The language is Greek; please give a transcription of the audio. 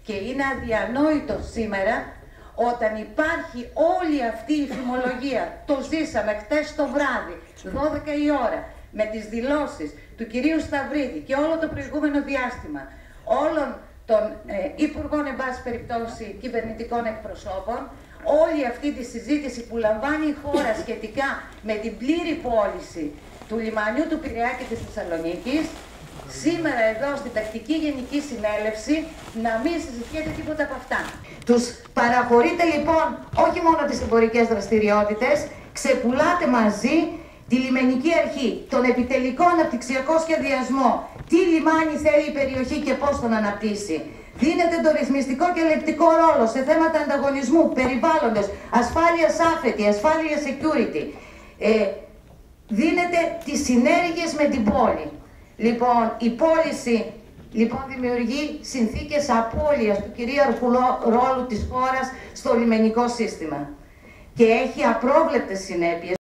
Και είναι αδιανόητο σήμερα, όταν υπάρχει όλη αυτή η φημολογία. Το ζήσαμε χτες το βράδυ, 12 η ώρα, με τις δηλώσεις του κυρίου Σταυρίδη και όλο το προηγούμενο διάστημα όλων των υπουργών, εν πάση περιπτώσει, κυβερνητικών εκπροσώπων, όλη αυτή τη συζήτηση που λαμβάνει η χώρα σχετικά με την πλήρη πώληση του λιμανιού του Πειραιά και της Θεσσαλονίκης, σήμερα εδώ στην τακτική γενική συνέλευση να μην συζητιέται τίποτα από αυτά. Τους παραχωρείτε λοιπόν όχι μόνο τις εμπορικές δραστηριότητες, ξεπουλάτε μαζί τη λιμενική αρχή, τον επιτελικό αναπτυξιακό σχεδιασμό, τι λιμάνι θέλει η περιοχή και πώς τον αναπτύσσει. Δίνετε το ρυθμιστικό και ελεκτικό ρόλο σε θέματα ανταγωνισμού, περιβάλλοντος, ασφάλειας άφετη, ασφάλειας security. Δίνετε τις συνέργειες με την πόλη. Λοιπόν, η πώληση δημιουργεί συνθήκες απώλειας του κυρίαρχου ρόλου της χώρας στο λιμενικό σύστημα και έχει απρόβλεπτες συνέπειες.